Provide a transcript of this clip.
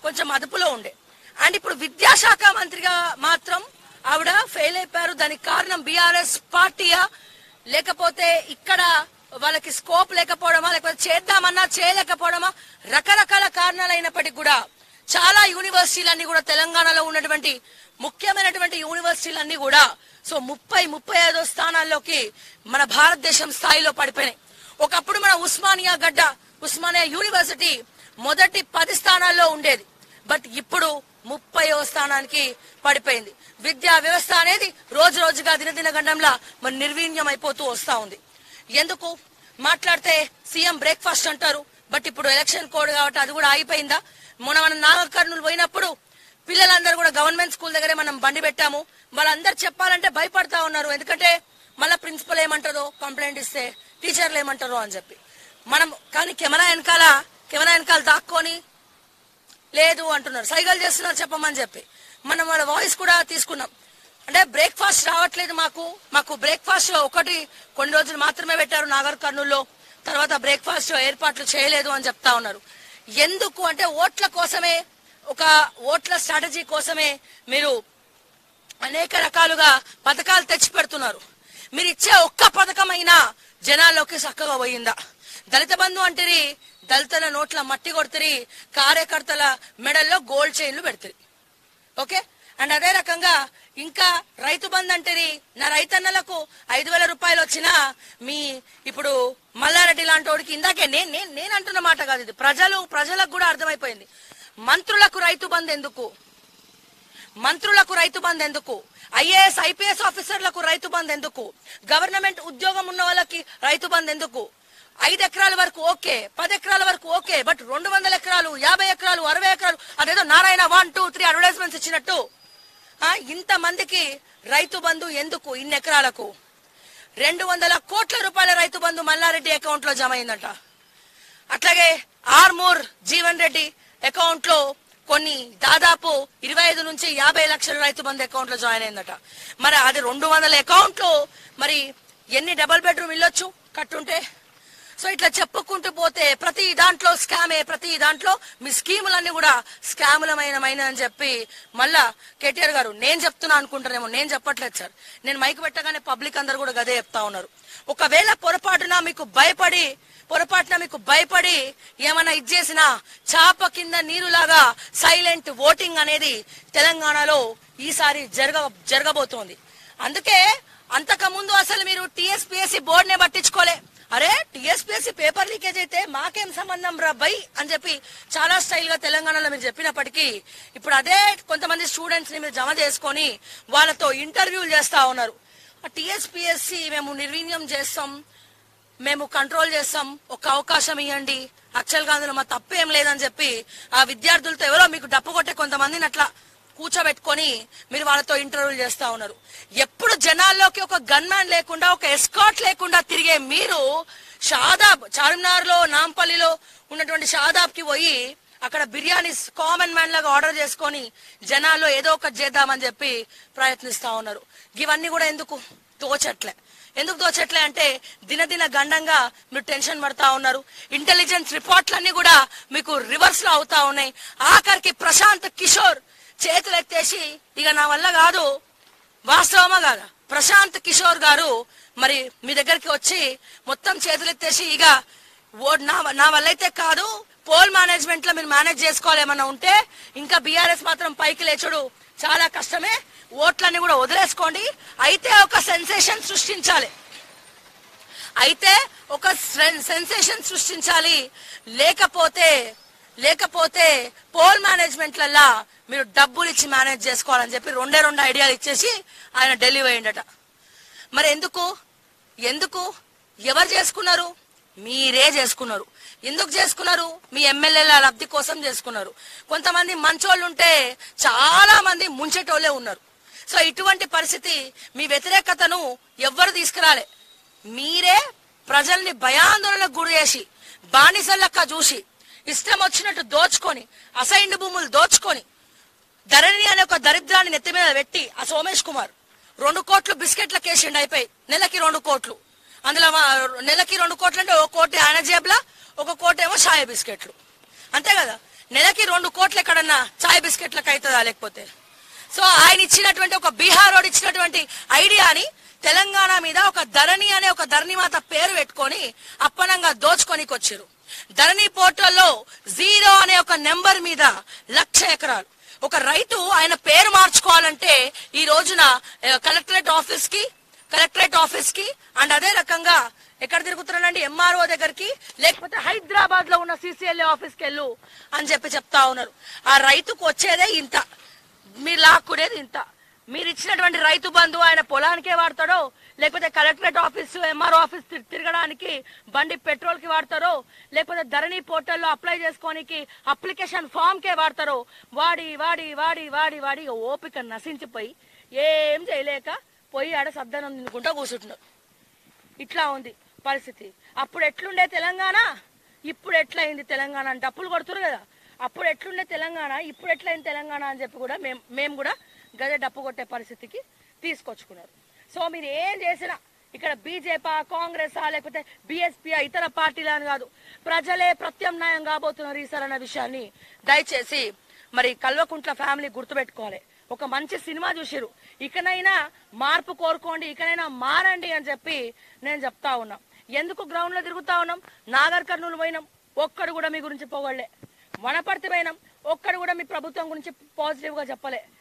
కొంచెం అదుపులో ఉండే. అండ్ ఇప్పుడు విద్యాశాఖ మంత్రిగా మాత్రం ఆవిడ ఫెయిల్ అయిపోయారు. దానికి కారణం బీఆర్ఎస్ పార్టీయా, లేకపోతే ఇక్కడ వాళ్ళకి స్కోప్ లేకపోవడమా, లేకపోతే చేద్దామన్నా చేయలేకపోవడమా, రకరకాల కారణాలు అయినప్పటికీ కూడా చాలా యూనివర్సిటీలన్నీ కూడా తెలంగాణలో ఉన్నటువంటి ముఖ్యమైనటువంటి యూనివర్సిటీలన్నీ కూడా 35 స్థానాల్లోకి మన భారతదేశం స్థాయిలో పడిపోయినాయి. ఒకప్పుడు మన ఉస్మానియా యూనివర్సిటీ మొదటి 10 స్థానాల్లో ఉండేది. బట్ ఇప్పుడు 30వ స్థానానికి పడిపోయింది. విద్యా వ్యవస్థ అనేది రోజు రోజుగా దినదిన గండంలా మరి నిర్వీర్యం అయిపోతూ వస్తా ఉంది. ఎందుకు మాట్లాడితే సీఎం బ్రేక్ఫాస్ట్ అంటారు. బట్ ఇప్పుడు ఎలక్షన్ కోడ్ కాబట్టి అది కూడా ఆగిపోయిందా? మనం నాగర్ కర్నూలు పోయినప్పుడు పిల్లలందరూ కూడా గవర్నమెంట్ స్కూల్ దగ్గరే మనం బండి పెట్టాము. వాళ్ళందరూ చెప్పాలంటే భయపడతా ఉన్నారు. ఎందుకంటే మళ్ళా ప్రిన్సిపల్ ఏమంటారో, కంప్లైంట్ ఇస్తే టీచర్లు ఏమంటారో అని చెప్పి మనం. కానీ కెమెరా వెనకాల దాక్కొని లేదు అంటున్నారు, సైకిల్ చేస్తున్నారు చెప్పమని చెప్పి మనం వాళ్ళ వాయిస్ కూడా తీసుకున్నాం. అంటే బ్రేక్ఫాస్ట్ రావట్లేదు మాకు బ్రేక్ఫాస్ట్ కొన్ని రోజులు మాత్రమే పెట్టారు నాగర్ కర్నూలులో, తర్వాత బ్రేక్ఫాస్ట్ ఏర్పాట్లు చేయలేదు అని చెప్తా ఉన్నారు. ఎందుకు అంటే ఓట్ల కోసమే, ఒక ఓట్ల స్ట్రాటజీ కోసమే మీరు అనేక రకాలుగా పథకాలు తెచ్చి పెడుతున్నారు. మీరు ఇచ్చే ఒక్క పథకమైనా జనాల్లోకి చక్కగా పోయిందా? దళిత బంధు అంటేరి దళితుల నోట్ల మట్టి కొడుతురి, కార్యకర్తల మెడల్లో గోల్డ్ చైన్లు పెడతారు. ఓకే. అండ్ అదే రకంగా ఇంకా రైతు బంధు అంటేరి నా రైతన్నలకు 5,000 రూపాయలు వచ్చినా మీ ఇప్పుడు మల్లారెడ్డి లాంటి వాడికి ఇందాకే నేను అంటున్న మాట కాదు ఇది, ప్రజలకు కూడా అర్థమైపోయింది. మంత్రులకు రైతు బంధు ఎందుకు? ఐఏఎస్ ఐపీఎస్ ఆఫీసర్లకు రైతు బంధు ఎందుకు? గవర్నమెంట్ ఉద్యోగం ఉన్న వాళ్ళకి రైతు బంధు ఎందుకు? 5 ఎకరాల వరకు ఓకే, 10 ఎకరాల వరకు ఓకే, బట్ 200 ఎకరాలు, 50 ఎకరాలు, 60 ఎకరాలు అదేదో నారాయణ 1, 2, 3 అడ్వర్టైజ్మెంట్స్ ఇచ్చినట్టు ఇంత మందికి రైతు బంధు ఎందుకు? ఇన్ని ఎకరాలకు 200 కోట్ల రూపాయల రైతు బంధు మల్లారెడ్డి అకౌంట్ లో జమ అయిందట. అట్లాగే ఆర్మూర్ జీవన్ రెడ్డి అకౌంట్ లో కొన్ని దాదాపు 25 నుంచి 50 లక్షల రైతు బంధు అకౌంట్ లో జాయిన్ అయిందట. మరి అది 200 అకౌంట్ లో మరి ఎన్ని డబుల్ బెడ్రూమ్ ఇల్లొచ్చు కట్టుంటే? సో ఇట్లా చెప్పుకుంటూ పోతే ప్రతి దాంట్లో స్కామే, ప్రతి దాంట్లో మీ స్కీములన్నీ కూడా స్కాములమైన అని చెప్పి మళ్ళా కేటీఆర్ గారు నేను చెప్తున్నా అనుకుంటారేమో, నేను చెప్పట్లేదు సార్. నేను మైక్ పెట్టగానే పబ్లిక్ అందరు కూడా గదే చెప్తా ఉన్నారు. ఒకవేళ పొరపాటున మీకు భయపడి ఏమైనా ఇచ్చేసినా చాప కింద నీరులాగా సైలెంట్ ఓటింగ్ అనేది తెలంగాణలో ఈసారి జరగబోతోంది. అందుకే అంతకుముందు అసలు మీరు టీఎస్పీఎస్సీ బోర్డునే పట్టించుకోలే. అరే టీఎస్పీఎస్సీ పేపర్ లీకేజ్ అయితే మాకేం సంబంధం రా బై అని చెప్పి చాలా స్టైల్ గా తెలంగాణలో మీరు చెప్పినప్పటికీ ఇప్పుడు అదే కొంతమంది స్టూడెంట్స్ ని మీరు జమ చేసుకొని వాళ్ళతో ఇంటర్వ్యూలు చేస్తా ఉన్నారు. టీఎస్పీఎస్సీ మేము నిర్వీర్యం చేస్తాం, మేము కంట్రోల్ చేస్తాం, ఒక అవకాశం ఇవ్వండి, యాక్చువల్ గా అందులో మా తప్పేం లేదని చెప్పి ఆ విద్యార్థులతో ఎవరో మీకు డప్పు కొట్టే కొంతమందిని అట్లా కూర్చోబెట్టుకొని మీరు వాళ్ళతో ఇంటర్వ్యూలు చేస్తా ఉన్నారు. ఎప్పుడు జనాల్లోకి ఒక గన్ మ్యాన్ లేకుండా, ఒక ఎస్కాట్ లేకుండా తిరిగే మీరు చార్మినార్ లో, నాంపల్లిలో ఉన్నటువంటి షాదాబ్ కి పోయి అక్కడ బిర్యానీ కామన్ మ్యాన్ లాగా ఆర్డర్ చేసుకొని జనాల్లో ఏదో ఒకటి చేద్దామని చెప్పి ప్రయత్నిస్తా ఉన్నారు. ఇవన్నీ కూడా ఎందుకు తోచట్లే అంటే దినదిన గండంగా మీరు టెన్షన్ పడతా ఉన్నారు. ఇంటెలిజెన్స్ రిపోర్ట్లన్నీ కూడా మీకు రివర్స్ లో అవుతా ఉన్నాయి. ఆఖరికి ప్రశాంత్ కిషోర్ చేతులు ఎత్తేసి ఇక నా వల్ల కాదు, వాస్తవమా కాదా? ప్రశాంత్ కిషోర్ గారు మరి మీ దగ్గరికి వచ్చి మొత్తం చేతులు ఎత్తేసి ఇక నా వల్ల అయితే కాదు, పోల్ మేనేజ్మెంట్ లో మీరు మేనేజ్ చేసుకోవాలేమన్నా ఉంటే ఇంకా బీఆర్ఎస్ మాత్రం పైకి లేచుడు చాలా కష్టమే, ఓట్లన్నీ కూడా వదిలేసుకోండి, అయితే ఒక సెన్సేషన్ సృష్టించాలి, లేకపోతే పోల్ మేనేజ్మెంట్లల్లా మీరు డబ్బులు ఇచ్చి మేనేజ్ చేసుకోవాలని చెప్పి రెండు ఐడియాలు ఇచ్చేసి ఆయన ఢిల్లీ పోయిండట. మరి ఎందుకు ఎవరు చేసుకున్నారు? మీరే చేసుకున్నారు. ఎందుకు చేసుకున్నారు? మీ ఎమ్మెల్యేల లబ్ధి కోసం చేసుకున్నారు. కొంతమంది మంచోళ్ళు ఉంటే చాలా మంది ముంచేటోళ్లే ఉన్నారు. సో ఇటువంటి పరిస్థితి, మీ వ్యతిరేకతను ఎవ్వరు తీసుకురాలే, మీరే ప్రజల్ని భయాందోళనకు గురి చేసి బానిసలక్క చూసి ఇష్టం వచ్చినట్టు దోచుకొని, అసైన్డ్ భూములు దోచుకొని, ధరణి అనే ఒక దరిద్రాన్ని నెత్తి మీద పెట్టి ఆ సోమేష్ కుమార్ 2 కోట్లు బిస్కెట్ల కేసిండి అయిపోయి నెలకి 2 కోట్లు. అందులో నెలకి 2 కోట్లు అంటే 1 కోటి ఆయన జేబులా, 1 కోటి ఏమో షాయ బిస్కెట్లు, అంతే కదా. నెలకి 2 కోట్లు ఎక్కడన్నా చాయ్ బిస్కెట్లకు అవుతుందా? లేకపోతే సో ఆయన ఇచ్చినటువంటి ఒక బీహార్ రోడ్ ఇచ్చినటువంటి ఐడియాని తెలంగాణ మీద ఒక ధరణి అనే ఒక ధరణిమాత పేరు పెట్టుకొని అప్పనంగా దోచుకొనికి వచ్చారు. ధరణి పోర్టల్లో 0 అనే ఒక నెంబర్ మీద 1,00,000 ఎకరాలు. ఒక రైతు ఆయన పేరు మార్చుకోవాలంటే ఈ రోజున కలెక్టరేట్ ఆఫీస్ కి అండ్ అదే రకంగా ఎక్కడ తిరుగుతున్నానండి ఎంఆర్ఓ దగ్గరికి, లేకపోతే హైదరాబాద్ లో ఉన్న సిసిఎల్ఏ ఆఫీస్కి వెళ్ళు అని చెప్తా ఉన్నారు. ఆ రైతుకు వచ్చేదే ఇంత, మీరు లాక్కునేది ఇంత. మీరు ఇచ్చినటువంటి రైతు బంధు ఆయన పొలానికే వాడతాడో, లేకపోతే కలెక్టరేట్ ఆఫీస్ ఎంఆర్ఓ ఆఫీస్ తిరగడానికి బండి పెట్రోల్ కి వాడతారో, లేకపోతే ధరణి పోర్టల్లో అప్లై చేసుకోనికి అప్లికేషన్ ఫామ్ కే వాడతారో, వాడి వాడి వాడి వాడి వాడి ఓపిక నశించిపోయి ఏం చేయలేక పోయి ఆడ సద్దనం తినుకుంటా కూర్చుంటున్నారు. ఇట్లా ఉంది పరిస్థితి. అప్పుడు ఎట్లుండే తెలంగాణ, ఇప్పుడు ఎట్లయింది తెలంగాణ అంటే డప్పులు కొడుతున్నారు కదా. అప్పుడు ఎట్లుండే తెలంగాణ, ఇప్పుడు ఎట్లయింది తెలంగాణ అని చెప్పి కూడా మేము కూడా గదే డప్పు కొట్టే పరిస్థితికి తీసుకొచ్చుకున్నారు. సో మీరు ఏం చేసినా ఇక్కడ బీజేపీ, కాంగ్రెస్ లేకపోతే బీఎస్పీ ఇతర పార్టీలు అని కాదు, ప్రజలే ప్రత్యామ్నాయం కాబోతున్నారు ఈసారి అన్న విషయాన్ని దయచేసి మరి కల్వకుంట్ల ఫ్యామిలీ గుర్తుపెట్టుకోవాలి. ఒక మంచి సినిమా చూసిరు, ఇకనైనా మార్పు కోరుకోండి, ఇకనైనా మారండి అని చెప్పి నేను చెప్తా ఉన్నా. ఎందుకు గ్రౌండ్ లో తిరుగుతా ఉన్నాం? నాగర్ కర్నూలు పోయినాం, ఒక్కడు కూడా మీ గురించి పొగళ్లే. వనపర్తి పోయినాం, ఒక్కడు కూడా మీ ప్రభుత్వం గురించి పాజిటివ్ గా చెప్పలే.